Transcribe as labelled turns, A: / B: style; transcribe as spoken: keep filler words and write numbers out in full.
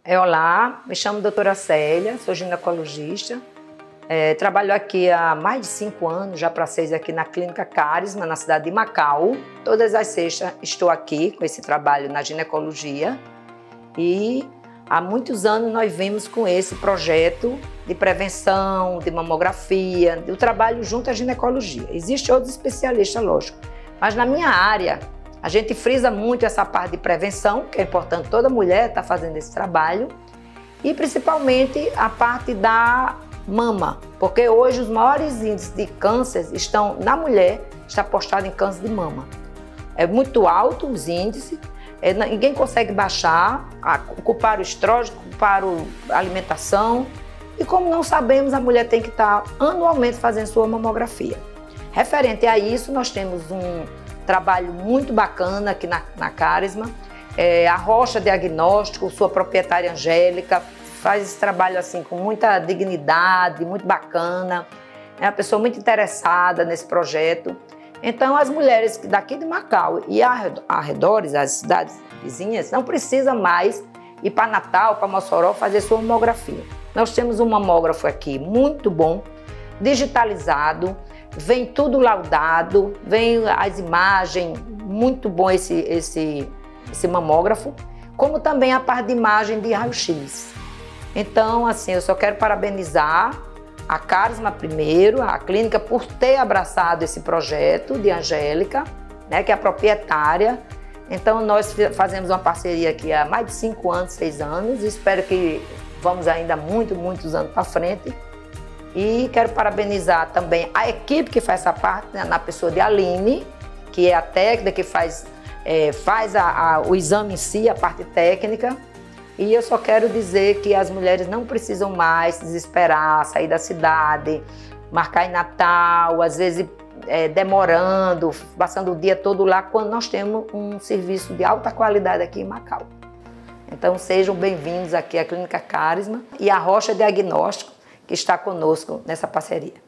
A: É, olá, me chamo doutora Célia, sou ginecologista. É, trabalho aqui há mais de cinco anos, já para seis, aqui na Clínica Carisma, na cidade de Macau. Todas as sextas estou aqui com esse trabalho na ginecologia e há muitos anos nós vimos com esse projeto de prevenção, de mamografia, do trabalho junto à ginecologia. Existem outros especialistas, lógico, mas na minha área a gente frisa muito essa parte de prevenção, que é importante toda mulher estar fazendo esse trabalho, e principalmente a parte da mama, porque hoje os maiores índices de câncer estão na mulher, está postado em câncer de mama. É muito alto os índices, é, ninguém consegue baixar, a, culpar o estrógeno, culpar a alimentação, e como não sabemos, a mulher tem que estar anualmente fazendo sua mamografia. Referente a isso, nós temos um trabalho muito bacana aqui na, na Carisma, é, a Rocha Diagnóstico, sua proprietária Angélica, faz esse trabalho assim com muita dignidade, muito bacana, é uma pessoa muito interessada nesse projeto. Então as mulheres daqui de Macau e arredores, as cidades vizinhas, não precisam mais ir para Natal, para Mossoró fazer sua mamografia. Nós temos um mamógrafo aqui muito bom, digitalizado, vem tudo laudado, vem as imagens, muito bom esse, esse, esse mamógrafo, como também a parte de imagem de raio-x. Então, assim, eu só quero parabenizar a Carisma primeiro, a clínica, por ter abraçado esse projeto de Angélica, né, que é a proprietária. Então, nós fazemos uma parceria aqui há mais de cinco anos, seis anos, e espero que vamos ainda muito, muitos anos para frente. E quero parabenizar também a equipe que faz essa parte, né, na pessoa de Aline, que é a técnica que faz, é, faz a, a, o exame em si, a parte técnica. E eu só quero dizer que as mulheres não precisam mais se desesperar, sair da cidade, marcar em Natal, às vezes é, demorando, passando o dia todo lá, quando nós temos um serviço de alta qualidade aqui em Macau. Então sejam bem-vindos aqui à Clínica Carisma e à Rocha Diagnóstico, que está conosco nessa parceria.